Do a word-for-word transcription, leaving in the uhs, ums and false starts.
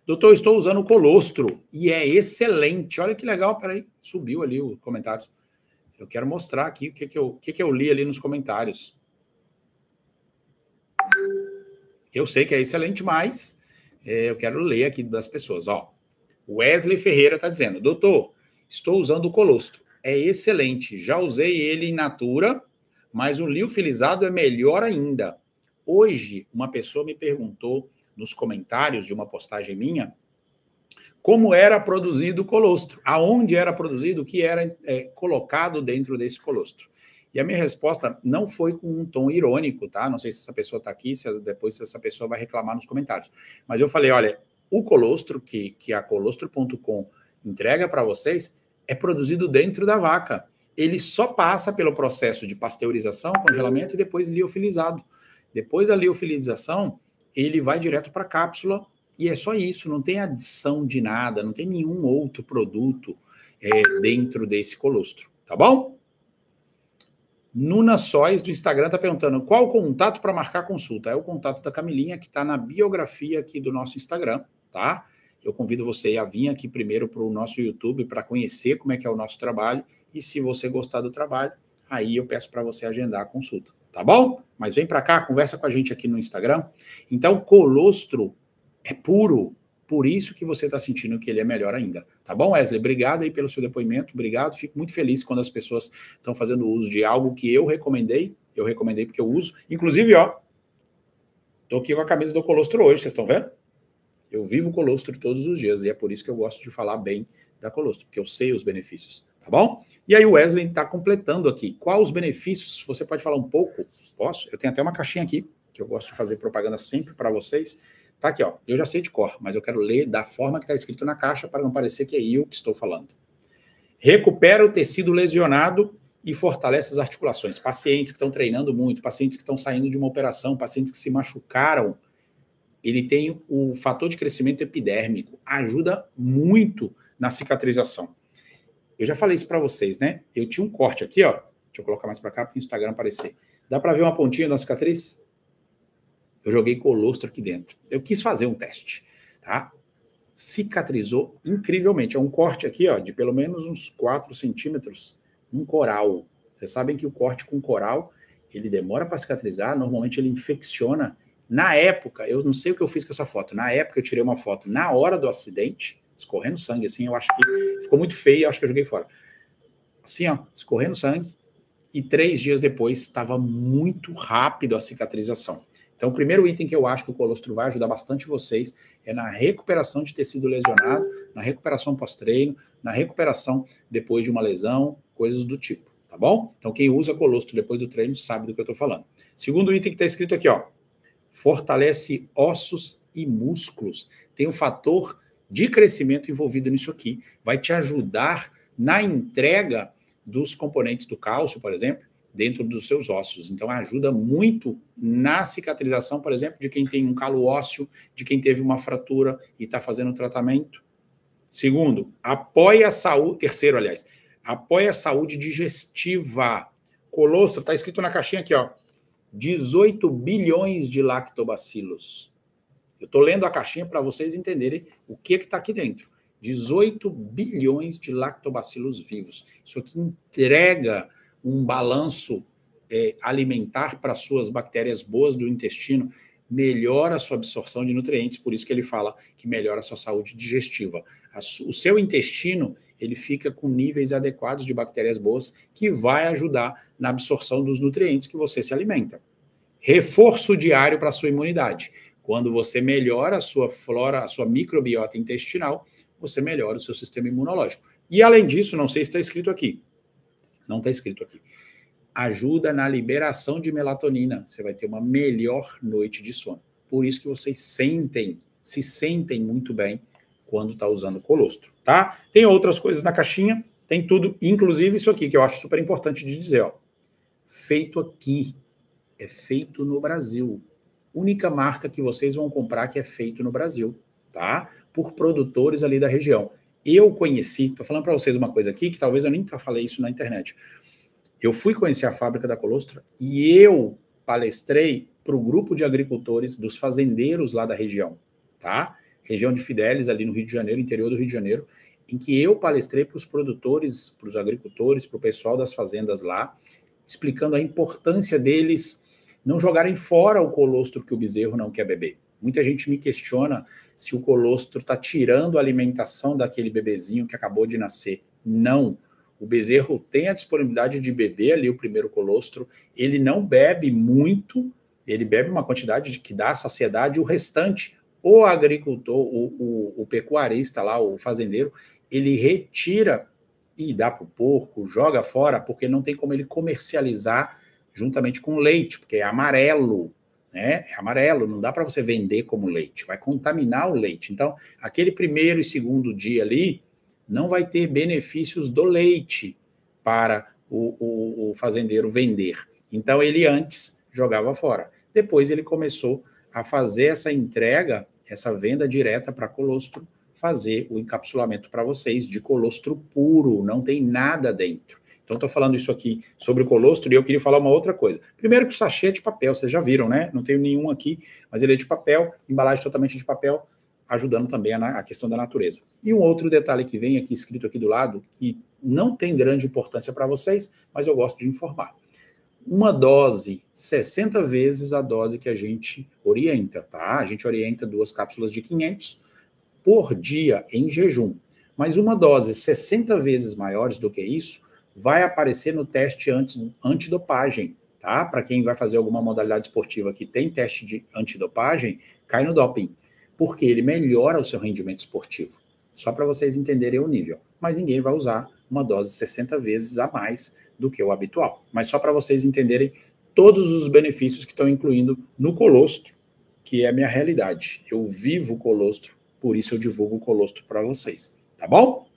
Doutor, estou usando o colostro e é excelente. Olha que legal, peraí, subiu ali os comentários. Eu quero mostrar aqui o que, que, eu, o que, que eu li ali nos comentários. Eu sei que é excelente, mas é, eu quero ler aqui das pessoas. Ó, Wesley Ferreira está dizendo, doutor, estou usando o colostro. É excelente. Já usei ele in natura, mas o liofilizado é melhor ainda. Hoje, uma pessoa me perguntou nos comentários de uma postagem minha como era produzido o colostro, aonde era produzido, o que era é, colocado dentro desse colostro. E a minha resposta não foi com um tom irônico, tá? Não sei se essa pessoa está aqui, se depois se essa pessoa vai reclamar nos comentários. Mas eu falei, olha, o colostro que, que a colostro ponto com entrega para vocês é produzido dentro da vaca. Ele só passa pelo processo de pasteurização, congelamento e depois liofilizado. Depois da liofilização, ele vai direto para a cápsula e é só isso, não tem adição de nada, não tem nenhum outro produto é, dentro desse colostro, tá bom? Nuna Sóis, do Instagram, está perguntando qual o contato para marcar consulta. É o contato da Camilinha, que está na biografia aqui do nosso Instagram, tá? Eu convido você a vir aqui primeiro para o nosso YouTube para conhecer como é que é o nosso trabalho e se você gostar do trabalho, aí eu peço para você agendar a consulta, tá bom? Mas vem para cá, conversa com a gente aqui no Instagram. Então, colostro é puro, por isso que você está sentindo que ele é melhor ainda. Tá bom, Wesley? Obrigado aí pelo seu depoimento, obrigado. Fico muito feliz quando as pessoas estão fazendo uso de algo que eu recomendei, eu recomendei porque eu uso. Inclusive, ó, tô aqui com a camisa do colostro hoje, vocês estão vendo? Eu vivo colostro todos os dias e é por isso que eu gosto de falar bem da colostro, porque eu sei os benefícios, tá bom? E aí o Wesley está completando aqui. Quais os benefícios? Você pode falar um pouco? Posso? Eu tenho até uma caixinha aqui, que eu gosto de fazer propaganda sempre para vocês. Tá aqui, ó. Eu já sei de cor, mas eu quero ler da forma que está escrito na caixa para não parecer que é eu que estou falando. Recupera o tecido lesionado e fortalece as articulações. Pacientes que estão treinando muito, pacientes que estão saindo de uma operação, pacientes que se machucaram, ele tem o fator de crescimento epidérmico, ajuda muito na cicatrização. Eu já falei isso para vocês, né? Eu tinha um corte aqui, ó. Deixa eu colocar mais para cá para o Instagram aparecer. Dá para ver uma pontinha da cicatriz? Eu joguei colostro aqui dentro. Eu quis fazer um teste, tá? Cicatrizou incrivelmente. É um corte aqui, ó, de pelo menos uns quatro centímetros, um coral. Vocês sabem que o corte com coral, ele demora para cicatrizar, normalmente ele infecciona. Na época, eu não sei o que eu fiz com essa foto, na época eu tirei uma foto na hora do acidente, escorrendo sangue, assim, eu acho que ficou muito feio, eu acho que eu joguei fora. Assim, ó, escorrendo sangue, e três dias depois estava muito rápido a cicatrização. Então, o primeiro item que eu acho que o colostro vai ajudar bastante vocês é na recuperação de tecido lesionado, na recuperação pós-treino, na recuperação depois de uma lesão, coisas do tipo, tá bom? Então, quem usa colostro depois do treino sabe do que eu estou falando. Segundo item que está escrito aqui, ó, fortalece ossos e músculos. Tem um fator de crescimento envolvido nisso aqui. Vai te ajudar na entrega dos componentes do cálcio, por exemplo, dentro dos seus ossos. Então, ajuda muito na cicatrização, por exemplo, de quem tem um calo ósseo, de quem teve uma fratura e está fazendo tratamento. Segundo, apoia a saúde... Terceiro, aliás, apoia a saúde digestiva. Colostro, está escrito na caixinha aqui, ó, dezoito bilhões de lactobacilos. Eu estou lendo a caixinha para vocês entenderem o que está aqui dentro. dezoito bilhões de lactobacilos vivos. Isso aqui entrega um balanço é, alimentar para suas bactérias boas do intestino, melhora a sua absorção de nutrientes, por isso que ele fala que melhora a sua saúde digestiva. A su- o seu intestino, ele fica com níveis adequados de bactérias boas, que vai ajudar na absorção dos nutrientes que você se alimenta. Reforço diário para a sua imunidade. Quando você melhora a sua flora, a sua microbiota intestinal, você melhora o seu sistema imunológico. E além disso, não sei se está escrito aqui, não está escrito aqui, ajuda na liberação de melatonina. Você vai ter uma melhor noite de sono. Por isso que vocês sentem, se sentem muito bem quando está usando colostro, tá? Tem outras coisas na caixinha, tem tudo, inclusive isso aqui, que eu acho super importante de dizer, ó. Feito aqui, é feito no Brasil. Única marca que vocês vão comprar que é feito no Brasil, tá? Por produtores ali da região. Eu conheci, tô falando para vocês uma coisa aqui, que talvez eu nunca falei isso na internet. Eu fui conhecer a fábrica da Colostro e eu palestrei para o grupo de agricultores dos fazendeiros lá da região, tá? região de Fidélis, ali no Rio de Janeiro, interior do Rio de Janeiro, em que eu palestrei para os produtores, para os agricultores, para o pessoal das fazendas lá, explicando a importância deles não jogarem fora o colostro que o bezerro não quer beber. Muita gente me questiona se o colostro está tirando a alimentação daquele bebezinho que acabou de nascer. Não. O bezerro tem a disponibilidade de beber ali o primeiro colostro, ele não bebe muito, ele bebe uma quantidade de que dá saciedade, o restante, o agricultor, o, o, o pecuarista lá, o fazendeiro, ele retira e dá para o porco, joga fora, porque não tem como ele comercializar juntamente com o leite, porque é amarelo, né? É amarelo, não dá para você vender como leite, vai contaminar o leite. Então, aquele primeiro e segundo dia ali, não vai ter benefícios do leite para o, o, o fazendeiro vender. Então, ele antes jogava fora. Depois, ele começou a fazer essa entrega, essa venda direta para colostro, fazer o encapsulamento para vocês de colostro puro, não tem nada dentro. Então, estou falando isso aqui sobre o colostro e eu queria falar uma outra coisa. Primeiro que o sachê é de papel, vocês já viram, né? Não tenho nenhum aqui, mas ele é de papel, embalagem totalmente de papel, ajudando também a, a questão da natureza. E um outro detalhe que vem aqui, escrito aqui do lado, que não tem grande importância para vocês, mas eu gosto de informar. Uma dose, sessenta vezes a dose que a gente orienta, tá? A gente orienta duas cápsulas de quinhentos por dia em jejum. Mas uma dose sessenta vezes maiores do que isso vai aparecer no teste anti, antidopagem, tá? Para quem vai fazer alguma modalidade esportiva que tem teste de antidopagem, cai no doping, porque ele melhora o seu rendimento esportivo. Só para vocês entenderem o nível. Mas ninguém vai usar uma dose sessenta vezes a mais do que o habitual. Mas só para vocês entenderem todos os benefícios que estão incluindo no colostro, que é a minha realidade. Eu vivo o colostro, por isso eu divulgo o colostro para vocês. Tá bom?